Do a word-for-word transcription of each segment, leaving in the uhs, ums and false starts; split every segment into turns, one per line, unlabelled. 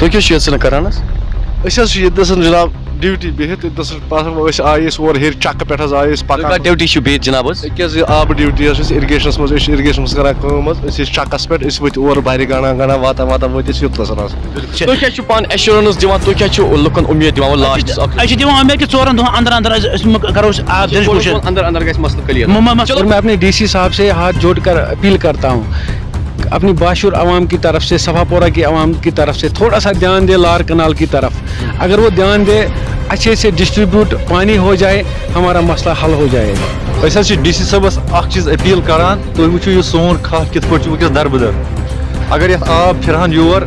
تُہۍ کیٛاہ چھِو ییٚتہِ کران حظ؟
أسۍ حظ چھِ ییٚتہِ جناب ڈیوٹی بِہِتھ أسۍ آیہِ أسۍ اورٕ ہیٚرِ چکہٕ پٮ۪ٹھ حظ آیہِ أسۍ پکان.
ڈیوٹی چھِ بِہِتھ جناب حظ؟
أکیٛاہ حظ آبہٕ ڈیوٹی حظ چھِ أسۍ اِرِگیشنَس منٛز أسۍ چھِ اِرِگیشنَس منٛز کران کٲم حظ أسۍ ٲسۍ چکس پٮ۪ٹھ أسۍ ؤتھۍ اورٕ بَرِ گنڈان گنڈان واتان واتان وٲتۍ أسۍ یوٚت حظ.
تُہۍ کیٛاہ چھِو پانہٕ ایشورَنس دِوان تُہۍ کیٛاہ چھِو لُکن اُمید دِوان لاسٹَس اکھ؟
أسۍ چھِ دِوان اُمید کہِ ژورَن دۄہَن اندر اندر أسۍ کرو آب دِنٕچ کوٗشِش.
اندر اندر گژھِ مسلہٕ کلیئر.
میں اپنے ڈی سی صاحب سے ہاتھ جوڑ کر اپیل کرتا ہوں اپنی باشور عوام کی طرف سے صفا پورہ کی عوام کی طرف سے تھوڑا سا دھیان دے لار کنال کی طرف. اگر وہ دھیان دے اچھے سے ڈسٹریبیوٹ پانی ہو جائے ہمارا مسئلہ حل ہو جائے گا.
أسۍ حظ چھِ ڈی سی صٲبس اکھ چیٖز اپیل کران تُہۍ وٕچھِو یہِ سون کھہہ کِتھ پٲٹھۍ چھُ وٕنکیٚس دربٕدر. اگر یتھ آب پھِرہن یور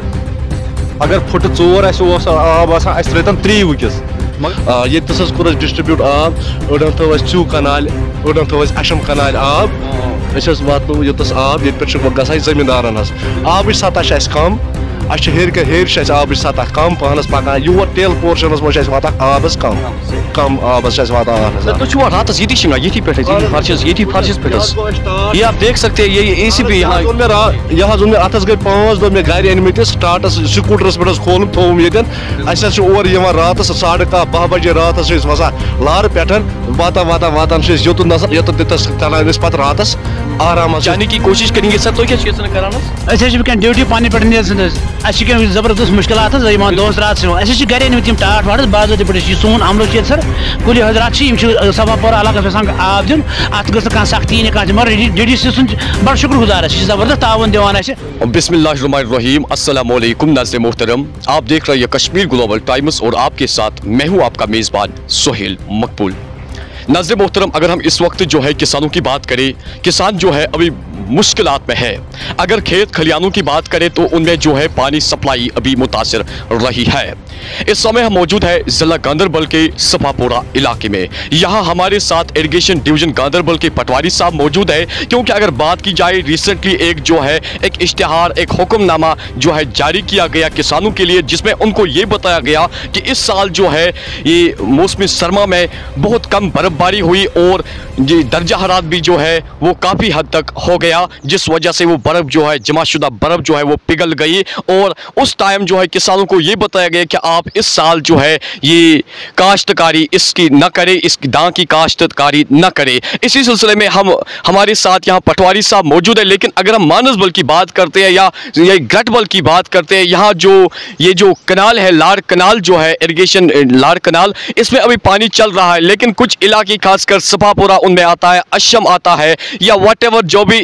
اگر پھٕٹہٕ ژور آسہِ اوس آب آسان اَسہِ ترٛٲیتن ترٛےٚ وٕنکیٚس.
ییٚتہِ حظ کوٚر اَسہِ ڈِسٹرٛبیوٗٹ آب أڑن تھٲو اَسہِ ژوٗ کَنالہِ أڑن تھٲو اَسہِ اَشم کَنالہِ آب. أسۍ حظ واتنو یوٚتَس آب ییٚتہِ پٮ۪ٹھ چھُ گژھان زٔمیٖندارَن حظ آبٕچ سطح چھِ اَسہِ کَم. اَسہِ چھِ ہیٚرِ ہیٚرِ چھِ اَسہِ آبٕچ سطح کَم پہنَس پَکان یور ٹیل پورشنَس منٛز چھِ اَسہِ واتان آب حظ کَم کَم آب حظ چھِ اَسہِ واتان آب حظ.
تُہۍ چھِوا راتَس ییٚتی شِنگان ییٚتی پٮ۪ٹھ حظ فرشَس ییٚتی فرشَس پٮ۪ٹھ حظ یہ آپ دیکھ سکتے ہیں یہ اے سی پی یہاں
اوٚن مےٚ راتھ یہِ حظ اوٚن مےٚ اَتھ حظ گٔے پانٛژھ دۄہ مےٚ گرِ أنمٕتۍ سٹاٹَس سکوٗٹرَس پٮ۪ٹھ حظ کھولُم تھوٚوُم ییٚتٮ۪ن. اَسہِ حظ چھِ اورٕ یِوان راتَس ساڑٕ کاہ باہ بجے راتَس چھِ أسۍ وسان لارٕ پٮ۪ٹھ واتان واتان واتان چھِ أسۍ یوٚتَن نَسا یوٚتَن تَتَس کَران أسۍ پَتہٕ راتَس آرام حظ.
جانے کی کوشش کریں گے سر. تُہۍ کیٛاہ چھِو یژھان کران حظ؟
أسۍ حظ چھِ وٕنکٮ۪ن ڈیوٹی پننہِ پٮ۪ٹھ نیران حظ اَسہِ چھِ کینٛہہ زبردست مُشکلات حظ یِوان دۄہَس راتَس یِوان اَسہِ حظ چھِ گرِ أنمٕتۍ یِم ٹاٹھ واٹھ حظ باضٲبطہٕ پٲٹھۍ یہِ سون عملہٕ چھُ ییٚتہِ سر کُلہِ حضرات چھِ یِم چھِ صفا پورہ علاقَس یژھان آب دیُن اَتھ گٔژھ نہٕ کانٛہہ سختی یِنۍ کانٛہہ مگر ڈی ڈی سی سُنٛد بڑٕ شُکر گُزار أسۍ چھِ زبردست تعاوُن دِوان اَسہِ.
بسم اللہ الرحمن الرحیم. السلام علیکم ناظرین محترم, آپ دیکھ رہے ہیں کشمیر گلوبل ٹائمز اور آپ کے ساتھ میں ہوں آپ کا میزبان سہیل مقبول. ناظرین محترم, اگر ہم اس وقت جو ہے کسانوں کی بات کریں, کسان جو ہے ابھی مشکلات میں ہے. اگر کھیت کھلیانوں کی بات کریں تو ان میں جو ہے پانی سپلائی ابھی متاثر رہی ہے. اس سمے ہم موجود ہے ضلع گاندربل کے صفا پورہ علاقے میں. یہاں ہمارے ساتھ اریگیشن ڈویژن گاندربل کے پٹواری صاحب موجود ہے, کیونکہ اگر بات کی جائے ریسنٹلی ایک جو ہے ایک اشتہار ایک حکم نامہ جو ہے جاری کیا گیا کسانوں کے لیے, جس میں ان کو یہ بتایا گیا کہ اس سال جو ہے یہ موسم سرما میں بہت کم برف باری ہوئی اور یہ درجہ حرارت بھی جو ہے وہ کافی حد تک ہو گیا, جس وجہ سے وہ برف جو ہے جمع شدہ برف جو ہے وہ پگھل گئی. اور اس ٹائم جو ہے کسانوں کو یہ بتایا گیا کہ آپ اس سال جو ہے یہ کاشتکاری اس کی نہ کرے, اس دان کی کاشتکاری نہ کرے. اسی سلسلے میں ہم ہمارے ساتھ یہاں پٹواری صاحب موجود ہے. لیکن اگر ہم مانسبل کی بات کرتے ہیں یا گٹبل کی بات کرتے ہیں, یہاں جو یہ جو کنال ہے لار کنال جو ہے اریگیشن لار کنال, اس میں ابھی پانی چل رہا ہے. لیکن کچھ علاقے خاص کر صفا پورہ ان میں آتا ہے, اشم آتا ہے یا واٹ ایور جو بھی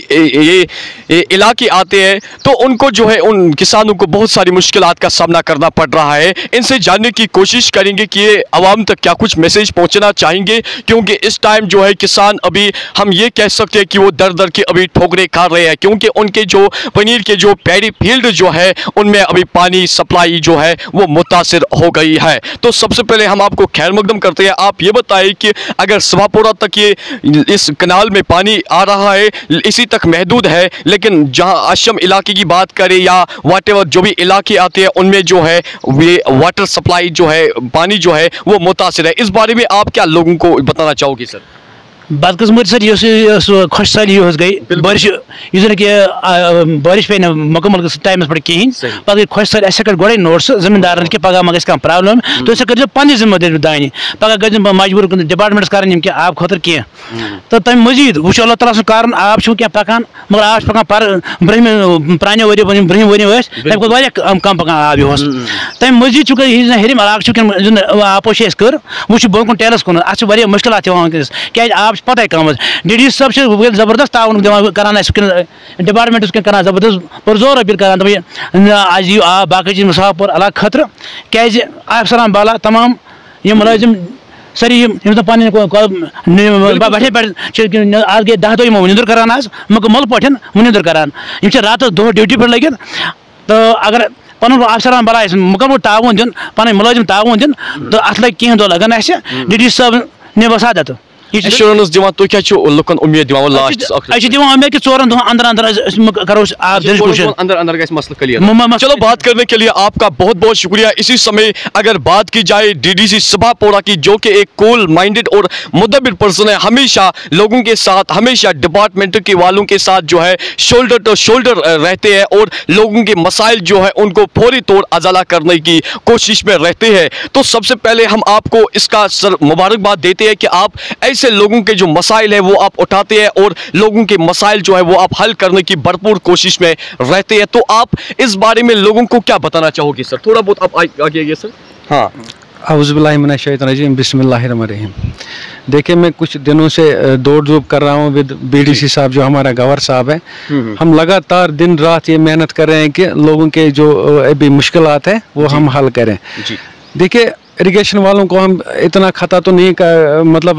یہ علاقے آتے ہیں, تو ان کو جو ہے ان کسانوں کو بہت ساری مشکلات کا سامنا کرنا پڑ رہا ہے. ان سے جاننے کی کوشش کریں گے کہ یہ عوام تک کیا کچھ میسیج پہنچنا چاہیں گے, کیونکہ اس ٹائم جو ہے کسان ابھی ہم یہ کہہ سکتے ہیں کہ وہ در در کے ابھی ٹھوکریں کھا رہے ہیں, کیونکہ ان کے جو پنیر کے جو پیڈی فیلڈ جو ہے ان میں ابھی پانی سپلائی جو ہے وہ متاثر ہو گئی ہے. تو سب سے پہلے ہم آپ کو خیر مقدم کرتے ہیں. آپ یہ بتائیں کہ اگر صفا پورہ تک یہ اس کنال میں پانی آ رہا ہے اسی تک محدود ہے, لیکن جہاں اشم علاقے کی بات کریں یا واٹ ایور جو بھی علاقے آتے ہیں ان میں جو ہے یہ واٹر سپلائی جو ہے پانی جو ہے وہ متاثر ہے. اس بارے میں آپ کیا لوگوں کو بتانا چاہو گے سر؟
بدقسمتی سر یہ خوش سالی گئی بارش یہ زن کہ بارش پہ مکمل ٹائمس پہ کہین پہ گئی خوش سالی اچھا گوڑے نوٹس زمیندارن کہ پگہ ما گھس کانٛہہ پرابلم تو اسے کر پنہ ذمہ داری دانہ پگہ گژھِ مجبور ڈپارٹمنٹس کرن کہ آب خاطر کی تو تمہ مزید وچھ اللہ تعالیٰ سن کارن آب کی پکان مگر آب پکان پر برہم پرانہ ؤری برہم ؤری ٲسۍ تمہ کھۄتہٕ واریاہ کم پکان آب یہ تمہ مزید چھ ہیٚرِم علاقہٕ چھُ آپوش اَسہِ کٔر وۄنۍ چھُ بۄن کُن ٹیلس کُن اتھ چھِ واریاہ مُشکلات یِوان وٕنکیٚنس کیازِ آب پتہ کم ڈی ڈی صاحب سے زبردست تعاون دِوان کران ڈپارٹمنٹس کن کران زبردست پرزور اپیل کران دپان آز یِیِو آب باقٕے چیٖز صفا پور علاقہٕ خٲطرٕ کیازِ آب سلام بالا تمام یِم مُلٲزِم سٲری یِم زن پنٕنۍ بٹھے پٮ۪ٹھ آز گٔے دہ دۄہ یِمو نیٚنٛدٕر کران آز مُکمل پٲٹھۍ نیٚنٛدٕر کران یِم چھِ راتس دۄہ ڈیوٹی پٮ۪ٹھ لٔگِتھ تہٕ اگر پنُن افسران بلا آسہِ مُکمل تعاوُن دیُن پنٕنۍ مُلٲزِم تعاوُن دیُن تہٕ اتھ لگہِ کینٛہہ دۄہ لگن اسہِ ڈی ڈی صٲب نِبھ وسادت
एश्योरेंस दिवान तो क्या छु लुकन उम्मीद दिवान लास्ट
अच्छा दिवान उम्मीद कि चोरन दो अंदर अंदर करो आप दिन कोशिश
अंदर अंदर का इस मसला क्लियर। चलो बात करने के लिए आपका बहुत बहुत शुक्रिया। इसी समय अगर बात की जाए डीडीसी सभापोरा की, जो कि एक कूल माइंडेड और मुदब्बिर पर्सन है, हमेशा लोगों के साथ, हमेशा डिपार्टमेंट के वालों के साथ जो है शोल्डर टू शोल्डर रहते हैं और लोगों के मसाइल जो है उनको फौरी तौर अजाला करने की कोशिश में रहते हैं। तो सबसे पहले हम आपको इसका सर मुबारकबाद देते हैं कि आप ऐसे लोगों के जो मसाइल है वो आप उठाते हैं और लोगों के मसाइल जो है वो आप हल करने की भरपूर कोशिश में रहते हैं। तो आप इस बारे में लोगों को क्या बताना चाहोगे सर? थोड़ा बहुत आप आगे आइए सर। हाँ,
औज़ुबिल्लाहि मिनश्शैतानिर्रजीम, बिस्मिल्लाहिर्रहमानिर्रहीम। देखिए, मैं कुछ दिनों से दौड़ धूप कर रहा हूँ विद बीडीसी साहब जो हमारा गवर्नर साहब है। हम लगातार दिन रात ये मेहनत कर रहे हैं कि लोगों के जो अभी मुश्किलात है वो हम हल करें। देखिए, इरिगेशन वालों को हम इतना खता तो नहीं का, मतलब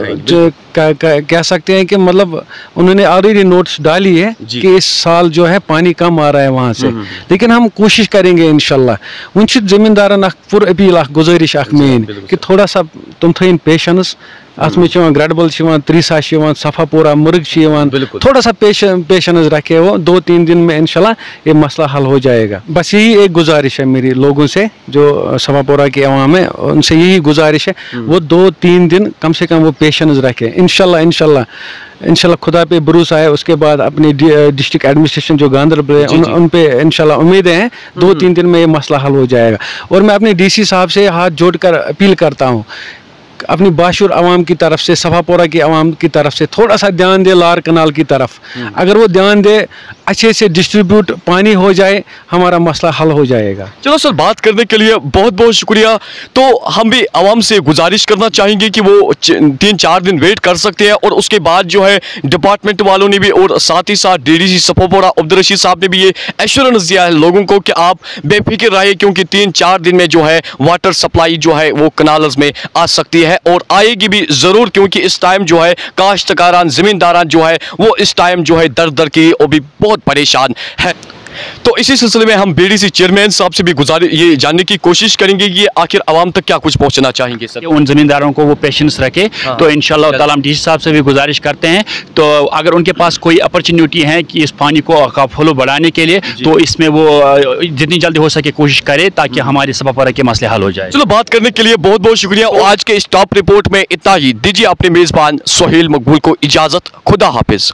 जो का, का, कह सकते हैं कि मतलब उन्होंने ऑलरेडी नोट्स डाली है कि इस साल जो है पानी कम आ रहा है वहाँ से, लेकिन हम कोशिश करेंगे इंशाल्लाह। उन ज़मींदारन पुर अपील गुजारिश मेन कि थोड़ा सा तुम थीन पेशेंस, अत में ग्रेडबल त्रीसा सफापोरा मुर्ग थोड़ा सा पेशेंस रखे वो, दो तीन दिन में इंशाल्लाह ये मसला हल हो जाएगा। बस यही एक गुजारिश है मेरी लोगों से, जो सफापोरा के अवाम है उनसे यही गुजारिश है, वो दो तीन दिन कम से कम वो पेशेंस रखे। इंशाल्लाह इंशाल्लाह इंशाल्लाह खुदा पे भरोसा है। उसके बाद अपनी डिस्ट्रिक्ट एडमिनिस्ट्रेशन जो गांधरबल है उन, उन पे इंशाल्लाह उम्मीदें हैं दो तीन दिन में ये मसला हल हो जाएगा। और मैं अपने डीसी साहब से हाथ जोड़कर अपील करता हूँ, अपनी बाशुर आवाम की तरफ से, सफापोरा की आवाम की तरफ से थोड़ा सा ध्यान दे लार कनाल की तरफ। अगर वो ध्यान दे, अच्छे से डिस्ट्रीब्यूट पानी हो जाए, हमारा मसला हल हो जाएगा।
चलो सर, बात करने के लिए बहुत बहुत शुक्रिया। तो हम भी आवाम से गुजारिश करना चाहेंगे कि वो तीन चार दिन वेट कर सकते हैं और उसके बाद जो है डिपार्टमेंट वालों ने भी और साथ ही साथ डीडीसी सफापोरा अब्दुल-रशीद साहब ने भी ये एश्योरेंस दिया है लोगों को कि आप बेफिक्र रहिए, क्योंकि तीन चार दिन में जो है वाटर सप्लाई जो है वो कनाल्स में आ सकती है और आएगी भी जरूर, क्योंकि इस टाइम जो है काश्तकारान जमींदारान जो है वो इस टाइम जो है दर दर की वो भी बहुत परेशान है। तो इसी सिलसिले में हम बीडीसी चेयरमैन साहब से भी गुजारिश ये जानने की कोशिश करेंगे कि आखिर आवाम तक क्या कुछ पहुंचना चाहेंगे सर।
उन जमींदारों को वो पेशेंस रखे। हाँ, तो इंशाल्लाह ताला हम डीसी साहब से भी गुजारिश करते हैं, तो अगर उनके पास कोई अपॉर्चुनिटी है कि इस पानी को का फ्लो बढ़ाने के लिए, तो इसमें वो जितनी जल्दी हो सके कोशिश करे ताकि हमारे सफापोरा के मसले हल हो जाए।
चलो, बात करने के लिए बहुत बहुत शुक्रिया। और आज के इस टॉप रिपोर्ट में इतना ही। दीजिए अपने मेजबान सोहेल मकबूल को इजाजत। खुदा हाफिज।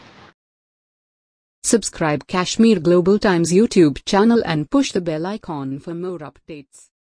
Subscribe Kashmir Global Times YouTube channel and push the bell icon for more updates.